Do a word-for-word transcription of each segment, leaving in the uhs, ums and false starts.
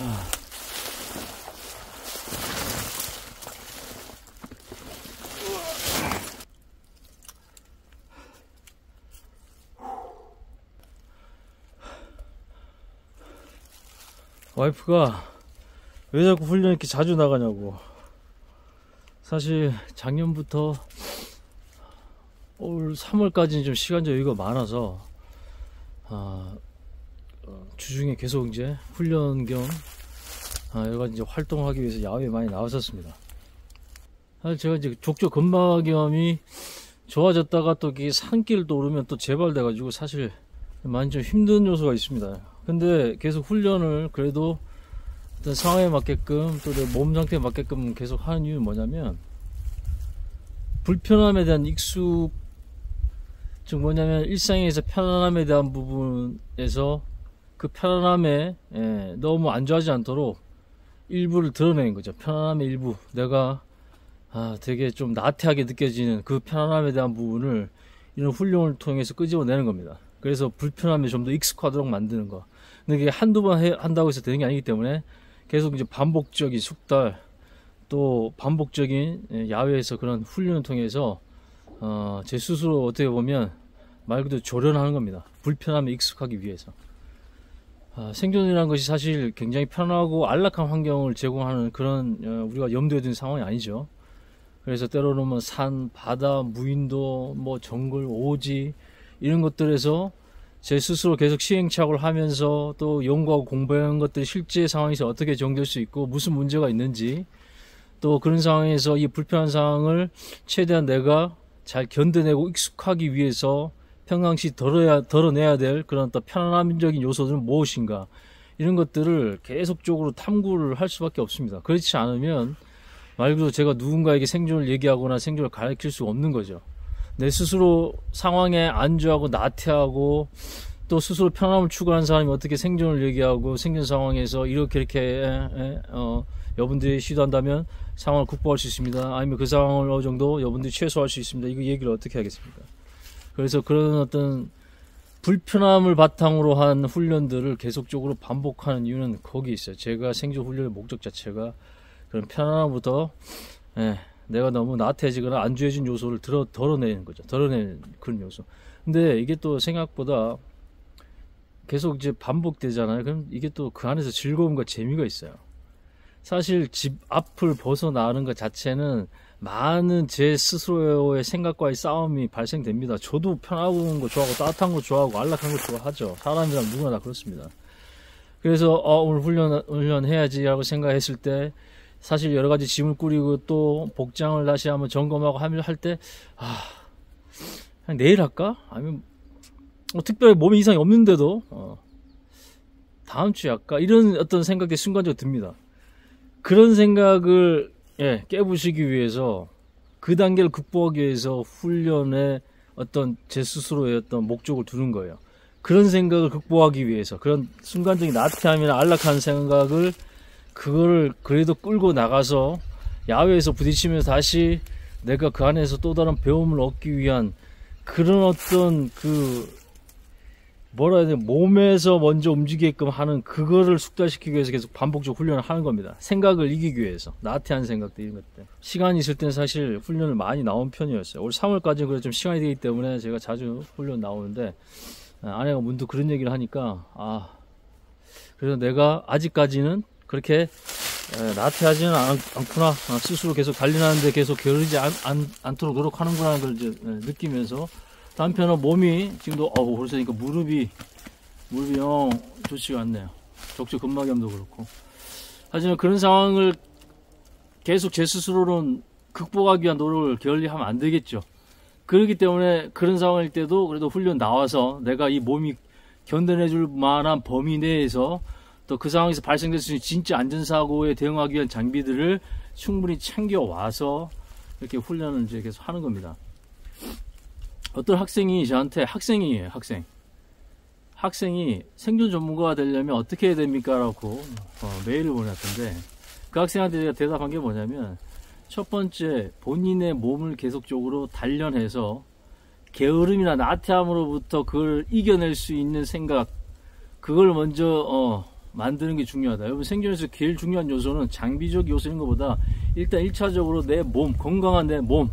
와이프가 왜 자꾸 훈련 이렇게 자주 나가냐고. 사실 작년부터 올 삼월까지는 좀 시간적 여유가 많아서 아, 주중에 계속 이제 훈련 겸 아, 여러가지 이제 활동을 하기 위해서 야외에 많이 나왔었습니다. 사실 제가 이제 족저 근막염이 좋아졌다가 또 이게 산길을 또 오르면 또 재발돼가지고 사실 많이 좀 힘든 요소가 있습니다. 근데 계속 훈련을 그래도 어떤 상황에 맞게끔 또 내 몸 상태에 맞게끔 계속 하는 이유는 뭐냐면, 불편함에 대한 익숙, 즉 뭐냐면 일상에서 편안함에 대한 부분에서 그 편안함에 예, 너무 안주하지 않도록 일부를 드러내는 거죠. 편안함의 일부, 내가 아, 되게 좀 나태하게 느껴지는 그 편안함에 대한 부분을 이런 훈련을 통해서 끄집어내는 겁니다. 그래서 불편함에 좀 더 익숙하도록 만드는 거. 근데 이게 한두 번 해, 한다고 해서 되는 게 아니기 때문에 계속 이제 반복적인 숙달, 또 반복적인 야외에서 그런 훈련을 통해서 어, 제 스스로 어떻게 보면 말 그대로 조련하는 겁니다. 불편함에 익숙하기 위해서. 아, 생존이라는 것이 사실 굉장히 편하고 안락한 환경을 제공하는 그런 어, 우리가 염두에 두는 상황이 아니죠. 그래서 때로는 뭐 산, 바다, 무인도, 뭐 정글, 오지 이런 것들에서 제 스스로 계속 시행착오를 하면서 또 연구하고 공부한 것들이 실제 상황에서 어떻게 적용될 수 있고 무슨 문제가 있는지, 또 그런 상황에서 이 불편한 상황을 최대한 내가 잘 견뎌내고 익숙하기 위해서 평상시 덜어야, 덜어내야 될 그런 또 편안함적인 요소들은 무엇인가, 이런 것들을 계속적으로 탐구를 할 수밖에 없습니다. 그렇지 않으면 말 그대로 제가 누군가에게 생존을 얘기하거나 생존을 가르칠 수가 없는 거죠. 내 스스로 상황에 안주하고 나태하고 또 스스로 편함을 추구하는 사람이 어떻게 생존을 얘기하고 생존 상황에서 이렇게 이렇게 에, 에, 어, 여러분들이 시도한다면 상황을 극복할 수 있습니다. 아니면 그 상황을 어느 정도 여러분들이 최소화할 수 있습니다. 이거 얘기를 어떻게 하겠습니까? 그래서 그런 어떤 불편함을 바탕으로 한 훈련들을 계속적으로 반복하는 이유는 거기 있어요. 제가 생존 훈련의 목적 자체가 그런 편안함부터 예, 내가 너무 나태해지거나 안주해진 요소를 들어, 덜어내는 거죠. 덜어내는 그런 요소. 근데 이게 또 생각보다 계속 이제 반복되잖아요. 그럼 이게 또 그 안에서 즐거움과 재미가 있어요. 사실 집 앞을 벗어나는 것 자체는 많은 제 스스로의 생각과의 싸움이 발생됩니다. 저도 편하고 거 좋아하고 따뜻한 거 좋아하고 안락한 거 좋아하죠. 사람이라면 누구나 다 그렇습니다. 그래서 어, 오늘 훈련, 훈련해야지 라고 생각했을 때 사실 여러 가지 짐을 꾸리고 또 복장을 다시 한번 점검하고 하면 할 때, 아, 그냥 내일 할까? 아니면, 뭐 특별히 몸에 이상이 없는데도, 어, 다음 주에 할까? 이런 어떤 생각이 순간적으로 듭니다. 그런 생각을, 예, 깨부시기 위해서, 그 단계를 극복하기 위해서 훈련에 어떤 제 스스로의 어떤 목적을 두는 거예요. 그런 생각을 극복하기 위해서, 그런 순간적인 나태함이나 안락한 생각을 그거를 그래도 끌고 나가서 야외에서 부딪히면서 다시 내가 그 안에서 또 다른 배움을 얻기 위한 그런 어떤 그 뭐라 해야 되나, 몸에서 먼저 움직이게끔 하는 그거를 숙달시키기 위해서 계속 반복적으로 훈련을 하는 겁니다. 생각을 이기기 위해서. 나태한 생각들 이런 것들. 시간이 있을 때는 사실 훈련을 많이 나온 편이었어요. 올 삼월까지는 그래도 좀 시간이 되기 때문에 제가 자주 훈련 나오는데, 아내가 문득 그런 얘기를 하니까 아, 그래서 내가 아직까지는 그렇게 에, 나태하지는 않, 않구나. 아, 스스로 계속 달리는데 계속 게으르지 않, 않, 않도록 노력하는구나 걸 이제 에, 느끼면서, 한편은 몸이 지금도 어우 그러니까 무릎이 무릎이 영 좋지가 않네요. 족저 근막염도 그렇고. 하지만 그런 상황을 계속 제 스스로는 극복하기 위한 노력을 게을리 하면 안 되겠죠. 그렇기 때문에 그런 상황일 때도 그래도 훈련 나와서 내가 이 몸이 견뎌내줄 만한 범위 내에서 또 그 상황에서 발생될 수 있는 진짜 안전사고에 대응하기 위한 장비들을 충분히 챙겨와서 이렇게 훈련을 이제 계속 하는 겁니다. 어떤 학생이 저한테, 학생이에요, 학생. 학생이 생존 전문가가 되려면 어떻게 해야 됩니까? 라고 어, 메일을 보냈던데, 그 학생한테 제가 대답한 게 뭐냐면, 첫 번째, 본인의 몸을 계속적으로 단련해서 게으름이나 나태함으로부터 그걸 이겨낼 수 있는 생각, 그걸 먼저 어, 만드는 게 중요하다. 여러분, 생존에서 제일 중요한 요소는 장비적 요소인 것보다 일단 일 차적으로 내 몸, 건강한 내 몸,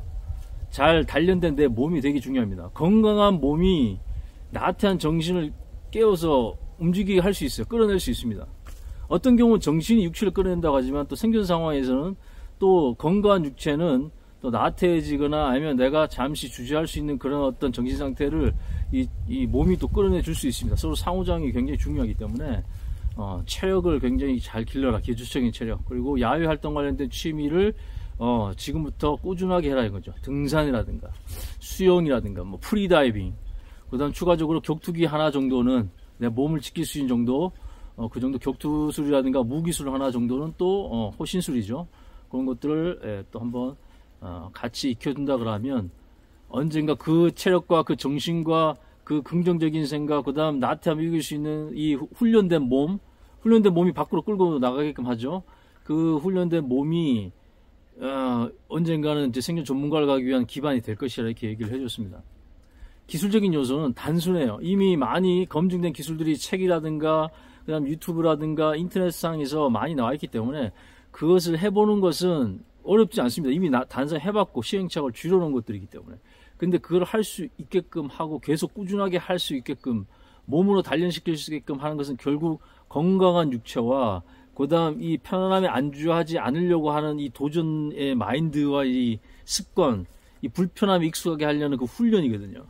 잘 단련된 내 몸이 되게 중요합니다. 건강한 몸이 나태한 정신을 깨워서 움직이게 할 수 있어요. 끌어낼 수 있습니다. 어떤 경우는 정신이 육체를 끌어낸다고 하지만 또 생존 상황에서는 또 건강한 육체는 또 나태해지거나 아니면 내가 잠시 주저할 수 있는 그런 어떤 정신 상태를 이, 이 몸이 또 끌어내 줄 수 있습니다. 서로 상호작용이 굉장히 중요하기 때문에 어, 체력을 굉장히 잘 길러라. 기초적인 체력. 그리고 야외 활동 관련된 취미를 어, 지금부터 꾸준하게 해라 이거죠. 등산이라든가 수영이라든가 뭐 프리다이빙, 그 다음 추가적으로 격투기 하나 정도는 내 몸을 지킬 수 있는 정도, 어, 그 정도 격투술이라든가 무기술 하나 정도는 또 어, 호신술이죠. 그런 것들을 예, 또 한번 어, 같이 익혀둔다 그러면 언젠가 그 체력과 그 정신과 그 긍정적인 생각, 그 다음 나태함을 이길 수 있는 이 훈련된 몸, 훈련된 몸이 밖으로 끌고 나가게끔 하죠. 그 훈련된 몸이 어, 언젠가는 이제 생존 전문가를 가기 위한 기반이 될 것이라 이렇게 얘기를 해줬습니다. 기술적인 요소는 단순해요. 이미 많이 검증된 기술들이 책이라든가 그 다음 유튜브라든가 인터넷상에서 많이 나와 있기 때문에 그것을 해보는 것은 어렵지 않습니다. 이미 나, 단순히 해봤고 시행착오를 줄여놓은 것들이기 때문에. 근데 그걸 할 수 있게끔 하고 계속 꾸준하게 할 수 있게끔 몸으로 단련시킬 수 있게끔 하는 것은 결국 건강한 육체와 그 다음 이 편안함에 안주하지 않으려고 하는 이 도전의 마인드와 이 습관, 이 불편함에 익숙하게 하려는 그 훈련이거든요.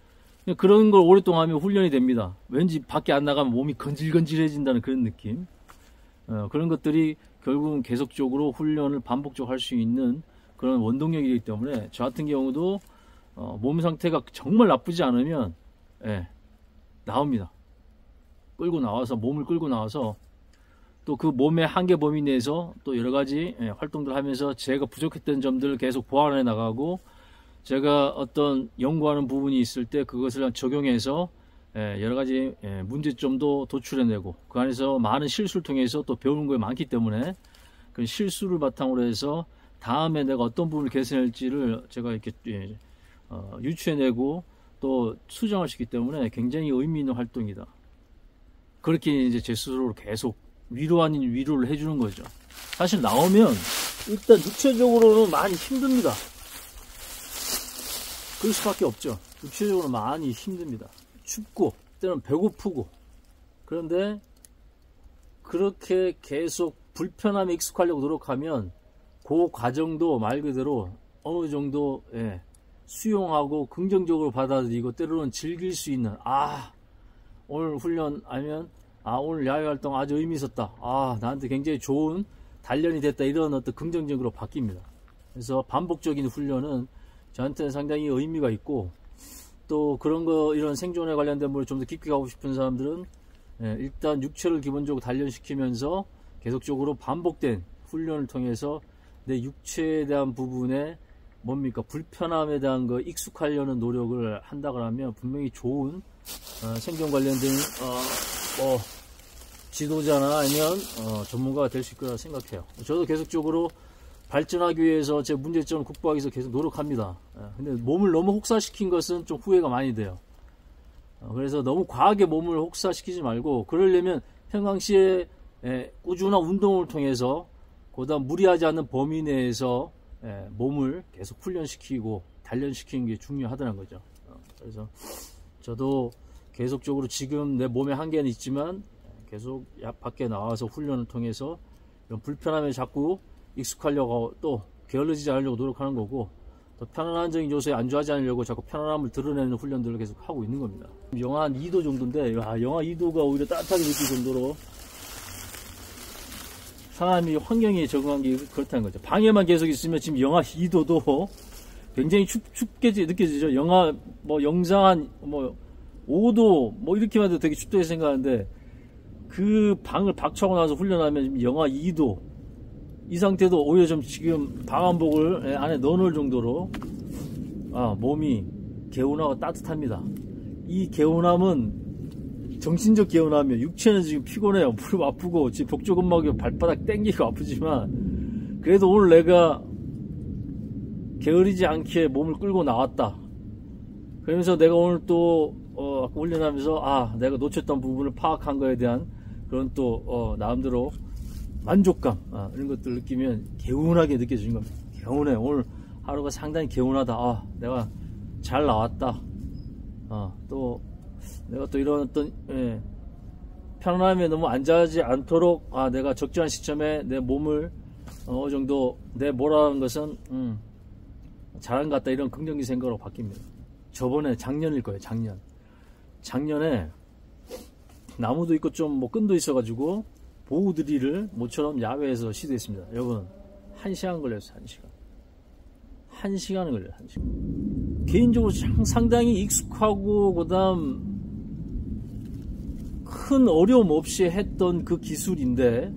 그런 걸 오랫동안 하면 훈련이 됩니다. 왠지 밖에 안 나가면 몸이 건질건질해진다는 그런 느낌. 어, 그런 것들이 결국은 계속적으로 훈련을 반복적으로 할 수 있는 그런 원동력이기 때문에 저 같은 경우도 어, 몸 상태가 정말 나쁘지 않으면 예, 나옵니다. 끌고 나와서 몸을 끌고 나와서 또 그 몸의 한계 범위 내에서 또 여러 가지 예, 활동들 하면서 제가 부족했던 점들을 계속 보완해 나가고 제가 어떤 연구하는 부분이 있을 때 그것을 적용해서 예, 여러 가지 예, 문제점도 도출해내고 그 안에서 많은 실수를 통해서 또 배우는 게 많기 때문에 그 실수를 바탕으로 해서 다음에 내가 어떤 부분을 개선할지를 제가 이렇게 예, 어, 유추해내고 또 수정할 수 있기 때문에 굉장히 의미 있는 활동이다. 그렇게 이제 제 스스로 계속 위로 아닌 위로를 해주는 거죠. 사실 나오면 일단 육체적으로는 많이 힘듭니다. 그럴 수밖에 없죠. 육체적으로 많이 힘듭니다. 춥고 때로는 배고프고. 그런데 그렇게 계속 불편함에 익숙하려고 노력하면 그 과정도 말 그대로 어느 정도 예, 수용하고 긍정적으로 받아들이고 때로는 즐길 수 있는, 아 오늘 훈련 아니면 아 오늘 야외 활동 아주 의미 있었다, 아 나한테 굉장히 좋은 단련이 됐다, 이런 어떤 긍정적으로 바뀝니다. 그래서 반복적인 훈련은 저한테는 상당히 의미가 있고, 또 그런 거 이런 생존에 관련된 부분을 좀 더 깊게 가고 싶은 사람들은 예, 일단 육체를 기본적으로 단련시키면서 계속적으로 반복된 훈련을 통해서 내 육체에 대한 부분에 뭡니까 불편함에 대한 거 익숙하려는 노력을 한다 그러면 분명히 좋은 어, 생존 관련된 어, 뭐 지도자나 아니면 어, 전문가가 될 수 있을 거라 생각해요. 저도 계속적으로 발전하기 위해서 제 문제점을 극복하기 위해서 계속 노력합니다. 예, 근데 몸을 너무 혹사시킨 것은 좀 후회가 많이 돼요. 어, 그래서 너무 과하게 몸을 혹사시키지 말고, 그러려면 평상시에 예, 꾸준한 운동을 통해서 그 다음 무리하지 않는 범위 내에서 예, 몸을 계속 훈련시키고 단련시키는 게 중요하다는 거죠. 어, 그래서 저도 계속적으로 지금 내 몸에 한계는 있지만 계속 밖에 나와서 훈련을 통해서 이런 불편함에 자꾸 익숙하려고 또 게을러지지 않으려고 노력하는 거고, 또 편안한적인 요소에 안주하지 않으려고 자꾸 편안함을 드러내는 훈련들을 계속 하고 있는 겁니다. 영하 한 이 도 정도인데 야, 영하 이 도가 오히려 따뜻하게 느낄 정도로 사람이 환경에 적응한 게 그렇다는 거죠. 방에만 계속 있으면 지금 영하 이 도도 굉장히 춥, 춥게 느껴지죠. 영하 뭐 영상 한 뭐 오 도 뭐 이렇게만 해도 되게 춥다고 생각하는데, 그 방을 박차고 나서 훈련하면 지금 영하 이 도 이 상태도 오히려 좀 지금 방한복을 안에 넣어놓을 정도로 아, 몸이 개운하고 따뜻합니다. 이 개운함은 정신적 개운함이에요. 육체는 지금 피곤해요. 무릎 아프고 지금 벽조근막이 발바닥 땡기고 아프지만, 그래도 오늘 내가 게으르지 않게 몸을 끌고 나왔다. 그러면서 내가 오늘 또 어, 훈련하면서 아 내가 놓쳤던 부분을 파악한 거에 대한 그런 또 어, 나름대로 만족감 아, 이런 것들 느끼면 개운하게 느껴지는 겁니다. 개운해. 오늘 하루가 상당히 개운하다. 아, 내가 잘 나왔다. 아, 또 내가 또 이런 어떤 예, 편안함에 너무 안주하지 않도록 아, 내가 적절한 시점에 내 몸을 어느 정도 내 뭐라는 것은 음, 잘한 것 같다 이런 긍정적인 생각으로 바뀝니다. 저번에 작년일 거예요. 작년. 작년에 나무도 있고 좀 뭐 끈도 있어가지고 보우드릴을 모처럼 야외에서 시도했습니다. 여러분 한 시간 걸렸어요. 한 시간. 한 시간을 걸려요. 한 시간. 개인적으로 상당히 익숙하고 그다음 큰 어려움 없이 했던 그 기술인데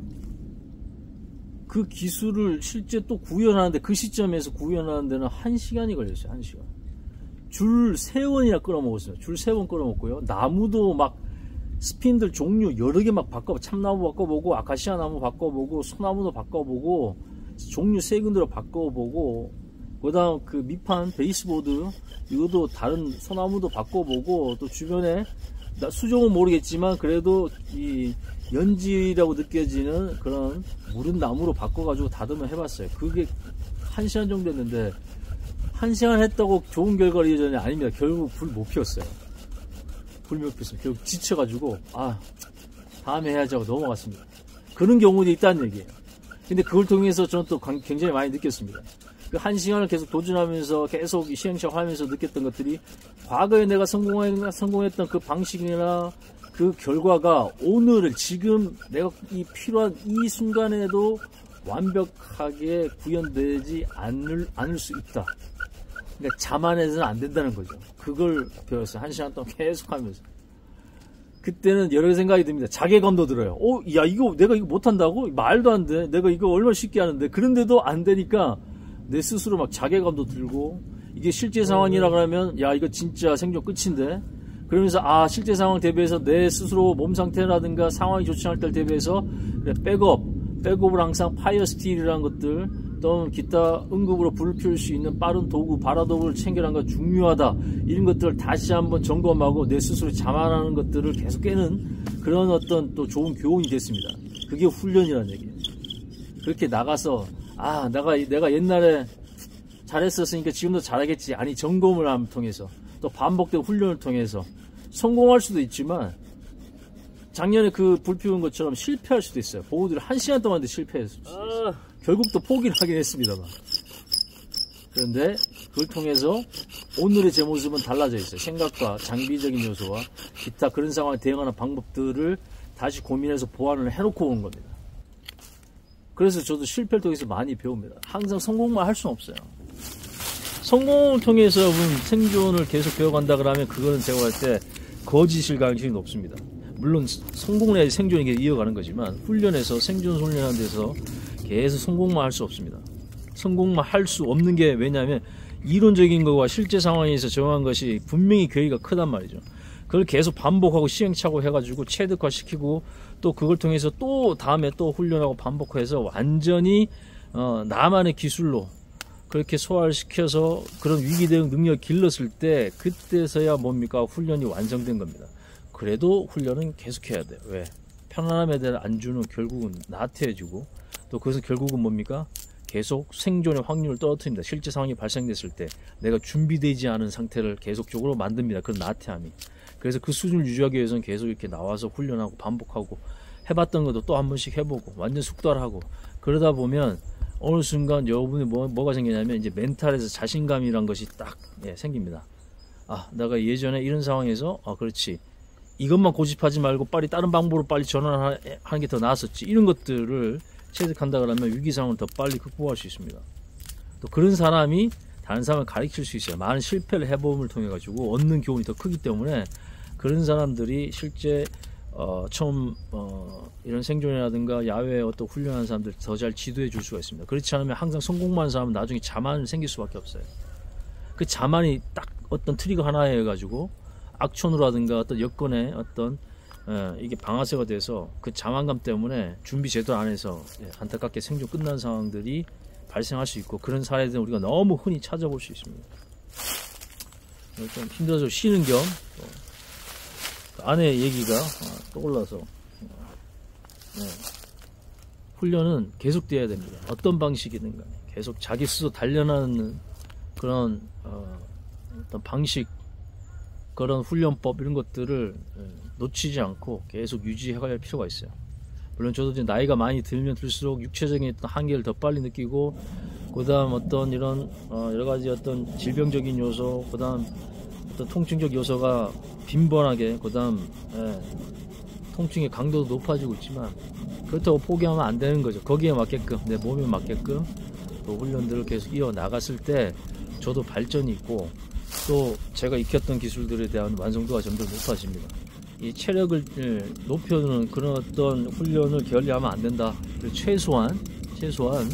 그 기술을 실제 또 구현하는데 그 시점에서 구현하는 데는 한 시간이 걸렸어요. 한 시간. 줄 세 번이나 끌어먹었어요. 줄 세 번 끌어먹고요. 나무도 막 스핀들 종류 여러 개 막 바꿔, 참나무 바꿔보고, 아카시아 나무 바꿔보고, 소나무도 바꿔보고, 종류 세 군데로 바꿔보고, 그 다음 그 밑판, 베이스보드, 이것도 다른 소나무도 바꿔보고, 또 주변에, 나 수종은 모르겠지만, 그래도 이 연지라고 느껴지는 그런 무른 나무로 바꿔가지고 다듬어 해봤어요. 그게 한 시간 정도 했는데, 한 시간 했다고 좋은 결과를 이어졌냐? 아닙니다. 결국 불 못 피웠어요. 불 못 피웠어요. 결국 지쳐가지고, 아, 다음에 해야지 하고 넘어갔습니다. 그런 경우도 있다는 얘기예요. 근데 그걸 통해서 저는 또 굉장히 많이 느꼈습니다. 그 한 시간을 계속 도전하면서 계속 시행착오하면서 느꼈던 것들이 과거에 내가 성공했, 성공했던 그 방식이나 그 결과가 오늘 지금 내가 이 필요한 이 순간에도 완벽하게 구현되지 않을, 않을 수 있다. 그러니까 자만해서는 안 된다는 거죠. 그걸 배웠어요. 한 시간 동안 계속 하면서. 그때는 여러 생각이 듭니다. 자괴감도 들어요. 어, 야, 이거, 내가 이거 못한다고? 말도 안 돼. 내가 이거 얼마나 쉽게 하는데. 그런데도 안 되니까 내 스스로 막 자괴감도 들고, 이게 실제 상황이라 그러면, 야, 이거 진짜 생존 끝인데. 그러면서, 아, 실제 상황 대비해서 내 스스로 몸 상태라든가 상황이 좋지 않을 때 대비해서, 그래, 백업, 백업을 항상 파이어 스틸이라는 것들, 또 기타 응급으로 불을 피울 수 있는 빠른 도구, 발화도구를 챙겨라는 거 중요하다. 이런 것들을 다시 한번 점검하고 내 스스로 자만하는 것들을 계속 깨는 그런 어떤 또 좋은 교훈이 됐습니다. 그게 훈련이라는 얘기예요. 그렇게 나가서 아, 내가 내가 옛날에 잘했었으니까 지금도 잘하겠지. 아니, 점검을 함 통해서 또 반복된 훈련을 통해서 성공할 수도 있지만 작년에 그 불 피운 것처럼 실패할 수도 있어요. 보호들이 한 시간 동안도 실패했을 수도 있어요. 아... 결국 또 포기를 하긴 했습니다만. 그런데 그걸 통해서 오늘의 제 모습은 달라져 있어요. 생각과 장비적인 요소와 기타 그런 상황에 대응하는 방법들을 다시 고민해서 보완을 해놓고 온 겁니다. 그래서 저도 실패를 통해서 많이 배웁니다. 항상 성공만 할 수는 없어요. 성공을 통해서 생존을 계속 배워간다 그러면 그거는 제가 볼 때 거짓일 가능성이 높습니다. 물론 성공을 해야지 생존이 이어가는 거지만 훈련에서 생존 훈련하는 데서 계속 성공만 할 수 없습니다. 성공만 할 수 없는 게 왜냐하면 이론적인 거와 실제 상황에서 정한 것이 분명히 괴리가 크단 말이죠. 그걸 계속 반복하고 시행착오 해가지고 체득화시키고 또 그걸 통해서 또 다음에 또 훈련하고 반복해서 완전히 어, 나만의 기술로 그렇게 소화를 시켜서 그런 위기 대응 능력을 길렀을 때 그때서야 뭡니까 훈련이 완성된 겁니다. 그래도 훈련은 계속해야 돼요. 왜? 편안함에 대한 안주는 결국은 나태해지고 또 그것은 결국은 뭡니까? 계속 생존의 확률을 떨어뜨립니다. 실제 상황이 발생됐을 때 내가 준비되지 않은 상태를 계속적으로 만듭니다. 그런 나태함이. 그래서 그 수준을 유지하기 위해서는 계속 이렇게 나와서 훈련하고 반복하고 해봤던 것도 또 한 번씩 해보고 완전 숙달하고 그러다 보면 어느 순간 여러분이 뭐, 뭐가 생기냐면 이제 멘탈에서 자신감이란 것이 딱 예, 생깁니다. 아, 내가 예전에 이런 상황에서 아, 그렇지. 이것만 고집하지 말고 빨리 다른 방법으로 빨리 전환하는 게 더 나았었지. 이런 것들을 체득한다 그러면 위기 상황을 더 빨리 극복할 수 있습니다. 또 그런 사람이 다른 사람을 가르칠 수 있어요. 많은 실패를 해봄을 통해 가지고 얻는 교훈이 더 크기 때문에 그런 사람들이 실제 어, 처음 어, 이런 생존이라든가 야외에 어떤 훈련하는 사람들 더 잘 지도해 줄 수가 있습니다. 그렇지 않으면 항상 성공만 하는 사람은 나중에 자만이 생길 수밖에 없어요. 그 자만이 딱 어떤 트리거 하나에 해가지고 악천후라든가 어떤 여건에 어떤 예, 이게 방아쇠가 돼서 그 자만감 때문에 준비 제대로 안 해서 예, 안타깝게 생존 끝난 상황들이 발생할 수 있고 그런 사례들은 우리가 너무 흔히 찾아볼 수 있습니다. 좀 힘들어서 쉬는 겸 또 아내 얘기가 떠올라서 네. 훈련은 계속돼야 됩니다. 어떤 방식이든 간에 계속 자기 스스로 단련하는 그런 어, 어떤 방식, 그런 훈련법 이런 것들을 놓치지 않고 계속 유지해갈 필요가 있어요. 물론 저도 이제 나이가 많이 들면 들수록 육체적인 어떤 한계를 더 빨리 느끼고, 그 다음 어떤 이런 어 여러 가지 어떤 질병적인 요소, 그 다음 어떤 통증적 요소가 빈번하게, 그 다음 예, 통증의 강도도 높아지고 있지만, 그렇다고 포기하면 안 되는 거죠. 거기에 맞게끔, 내 몸에 맞게끔 또 훈련들을 계속 이어 나갔을 때 저도 발전이 있고, 또 제가 익혔던 기술들에 대한 완성도가 점점 높아집니다. 이 체력을 높여주는 그런 어떤 훈련을 게을리하면 안 된다. 최소한 최소한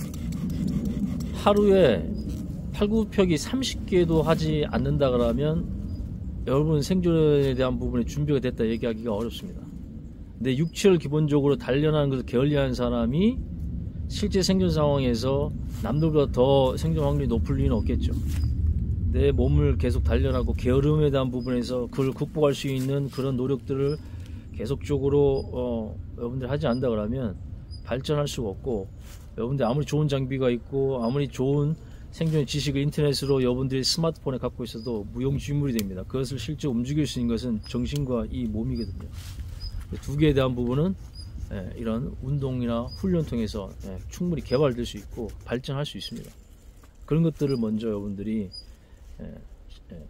하루에 팔굽혀펴기 삼십 개도 하지 않는다 그러면 여러분 생존에 대한 부분에 준비가 됐다 얘기하기가 어렵습니다. 내 육체를 기본적으로 단련하는 것을 게을리한 사람이 실제 생존 상황에서 남들보다 더 생존 확률이 높을 리는 없겠죠. 내 몸을 계속 단련하고 게으름에 대한 부분에서 그걸 극복할 수 있는 그런 노력들을 계속적으로 어, 여러분들 하지 않는다 그러면 발전할 수가 없고, 여러분들 아무리 좋은 장비가 있고 아무리 좋은 생존 지식을 인터넷으로 여러분들이 스마트폰에 갖고 있어도 무용지물이 됩니다. 그것을 실제 움직일 수 있는 것은 정신과 이 몸이거든요. 두 개에 대한 부분은 예, 이런 운동이나 훈련 통해서 예, 충분히 개발될 수 있고 발전할 수 있습니다. 그런 것들을 먼저 여러분들이 예, 예,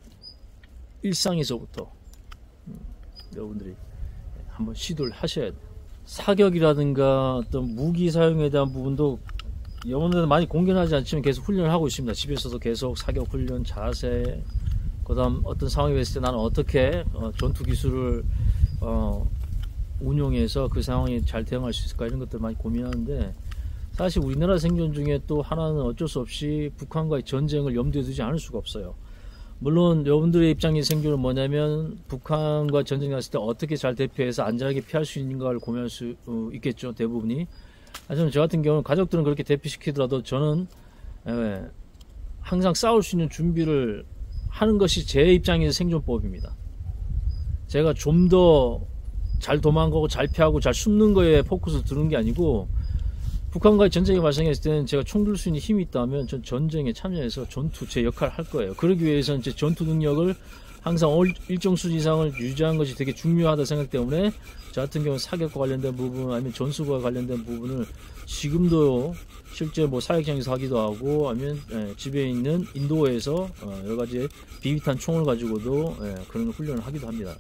일상에서부터 음, 여러분들이 한번 시도를 하셔야 돼요. 사격이라든가 어떤 무기 사용에 대한 부분도 여러분들 많이 공개는 하지 않지만 계속 훈련을 하고 있습니다. 집에서도 계속 사격 훈련, 자세, 그 다음 어떤 상황이 됐을 때 나는 어떻게 어, 전투 기술을 어, 운용해서 그 상황에 잘 대응할 수 있을까, 이런 것들 많이 고민하는데, 사실 우리나라 생존 중에 또 하나는 어쩔 수 없이 북한과의 전쟁을 염두에 두지 않을 수가 없어요. 물론 여러분들의 입장의 생존은 뭐냐면 북한과 전쟁이 났을 때 어떻게 잘 대피해서 안전하게 피할 수 있는가를 고민할 수 있겠죠, 대부분이. 하지만 저 같은 경우는 가족들은 그렇게 대피시키더라도 저는 에, 항상 싸울 수 있는 준비를 하는 것이 제 입장에서 생존법입니다. 제가 좀 더 잘 도망가고 잘 피하고 잘 숨는 거에 포커스를 두는 게 아니고, 북한과의 전쟁이 발생했을 때는 제가 총 들 수 있는 힘이 있다면 전 전쟁에 참여해서 전투 제 역할을 할 거예요. 그러기 위해서는 제 전투 능력을 항상 일정 수준 이상을 유지하는 것이 되게 중요하다 생각 때문에, 저 같은 경우는 사격과 관련된 부분 아니면 전술과 관련된 부분을 지금도 실제 뭐 사격장에서 하기도 하고, 아니면 예, 집에 있는 인도에서 어, 여러 가지 비비탄 총을 가지고도 예, 그런 훈련을 하기도 합니다.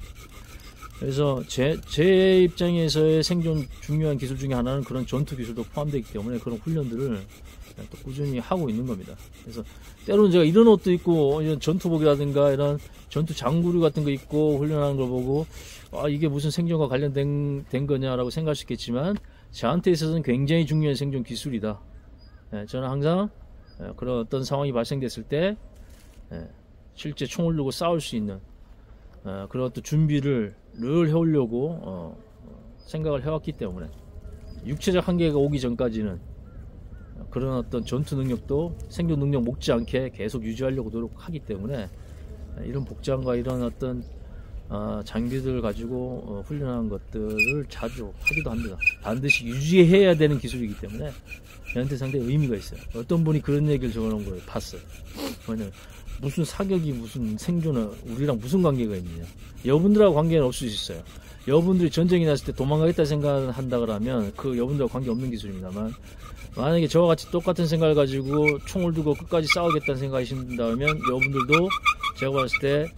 그래서 제, 제 입장에서의 생존 중요한 기술 중에 하나는 그런 전투 기술도 포함되어 있기 때문에 그런 훈련들을 또 꾸준히 하고 있는 겁니다. 그래서 때로는 제가 이런 옷도 입고 이런 전투복이라든가 이런 전투 장구류 같은 거 입고 훈련하는 걸 보고 아, 이게 무슨 생존과 관련된 된 거냐라고 생각할 수 있겠지만, 저한테 있어서는 굉장히 중요한 생존 기술이다. 예, 저는 항상 예, 그런 어떤 상황이 발생됐을 때 예, 실제 총을 들고 싸울 수 있는 어, 그런 어떤 준비를 늘 해오려고 어, 생각을 해왔기 때문에, 육체적 한계가 오기 전까지는 그런 어떤 전투 능력도 생존 능력 못지않게 계속 유지하려고 노력하기 때문에, 이런 복장과 이런 어떤 어, 장비들을 가지고 어, 훈련하는 것들을 자주 하기도 합니다. 반드시 유지해야 되는 기술이기 때문에 저한테 상당히 의미가 있어요. 어떤 분이 그런 얘기를 적어놓은 걸 봤어요. 뭐냐면 무슨 사격이 무슨 생존은 우리랑 무슨 관계가 있느냐. 여러분들하고 관계는 없을 수 있어요. 여러분들이 전쟁이 났을 때 도망가겠다 생각한다 그러면 그 여러분들하고 관계없는 기술입니다만, 만약에 저와 같이 똑같은 생각을 가지고 총을 두고 끝까지 싸우겠다는 생각이신다면 여러분들도 제가 봤을 때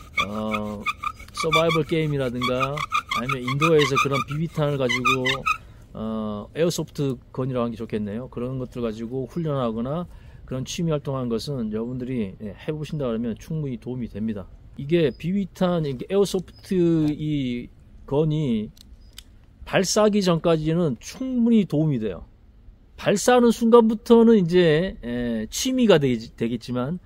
어, 서바이벌 게임이라든가 아니면 인도에서 그런 비비탄을 가지고 어, 에어소프트 건이라고 하는 게 좋겠네요. 그런 것들 가지고 훈련하거나 그런 취미 활동하는 것은 여러분들이 해보신다 그러면 충분히 도움이 됩니다. 이게 비비탄, 이게 에어소프트 이 건이 발사하기 전까지는 충분히 도움이 돼요. 발사하는 순간부터는 이제 에, 취미가 되겠지만,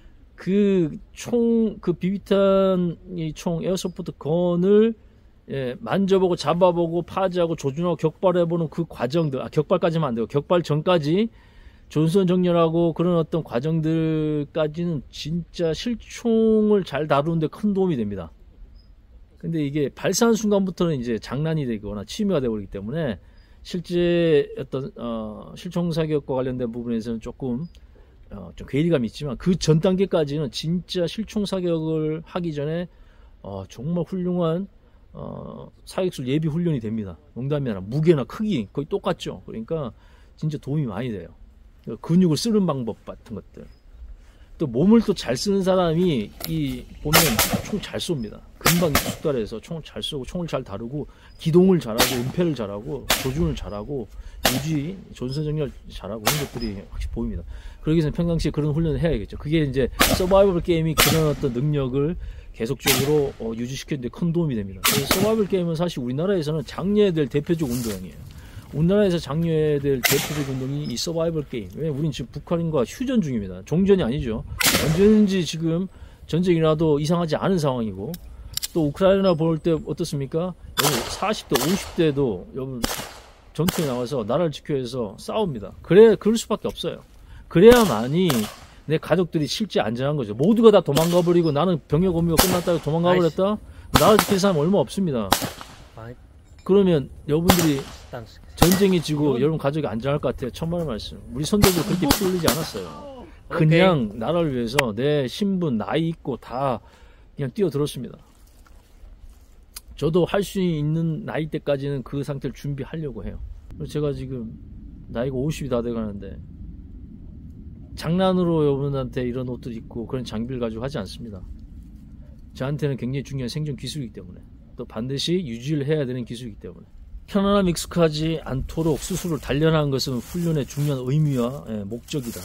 그 총, 그 비비탄 이 총 에어소프트 건을 예, 만져보고 잡아보고 파지하고 조준하고 격발해보는 그 과정들, 아, 격발까지만 안 되고 격발 전까지 존선 정렬하고 그런 어떤 과정들까지는 진짜 실총을 잘 다루는데 큰 도움이 됩니다. 근데 이게 발사하는 순간부터는 이제 장난이 되거나 취미가 되어버리기 때문에 실제 어떤 어, 실총 사격과 관련된 부분에서는 조금 어, 좀 괴리감이 있지만 그 전 단계까지는 진짜 실총 사격을 하기 전에 어, 정말 훌륭한 어, 사격술 예비 훈련이 됩니다. 농담이 아니라 무게나 크기 거의 똑같죠. 그러니까 진짜 도움이 많이 돼요. 근육을 쓰는 방법 같은 것들. 또 몸을 또 잘 쓰는 사람이 이 보면 총 잘 쏩니다. 금방 숙달해서 총을 잘 쏘고 총을 잘 다루고 기동을 잘하고 은폐를 잘하고 조준을 잘하고 유지 전선정렬 잘하고 이런 것들이 확실히 보입니다. 그러기 위해서 평상시에 그런 훈련을 해야겠죠. 그게 이제 서바이벌 게임이 그런 어떤 능력을 계속적으로 어, 유지시키는데 큰 도움이 됩니다. 그래서 서바이벌 게임은 사실 우리나라에서는 장려해야 될 대표적 운동이에요. 우리나라에서 장려해야 될 대표적 운동이 이 서바이벌 게임. 왜? 우린 지금 북한과 휴전 중입니다. 종전이 아니죠. 언제든지 지금 전쟁이 나도 이상하지 않은 상황이고, 또 우크라이나 볼 때 어떻습니까? 여러분 사십 대, 오십 대도 여러분 전투에 나와서 나라를 지켜야 해서 싸웁니다. 그래, 그럴 수밖에 없어요. 그래야만이 내 가족들이 실제 안전한 거죠. 모두가 다 도망가 버리고 나는 병역 업무가 끝났다고 도망가 버렸다? 나라 지킬 사람 얼마 없습니다. 그러면 여러분들이 전쟁이 지고 여러분 가족이 안전할 것 같아요. 천만의 말씀. 우리 선조들 그렇게 피 흘리지 않았어요. 그냥 오케이. 나라를 위해서 내 신분, 나이 있고 다 그냥 뛰어들었습니다. 저도 할 수 있는 나이 때까지는 그 상태를 준비하려고 해요. 제가 지금 나이가 오십이 다 돼가는데 장난으로 여러분한테 이런 옷들 입고 그런 장비를 가지고 하지 않습니다. 저한테는 굉장히 중요한 생존 기술이기 때문에, 또 반드시 유지를 해야 되는 기술이기 때문에 편안함 익숙하지 않도록 스스로 단련하는 것은 훈련의 중요한 의미와 예, 목적이다.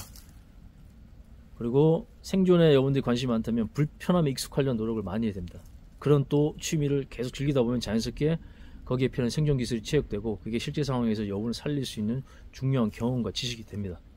그리고 생존에 여러분들이 관심이 많다면 불편함에 익숙하려는 노력을 많이 해야 됩니다. 그런 또 취미를 계속 즐기다 보면 자연스럽게 거기에 필요한 생존 기술이 체육되고 그게 실제 상황에서 여러분을 살릴 수 있는 중요한 경험과 지식이 됩니다.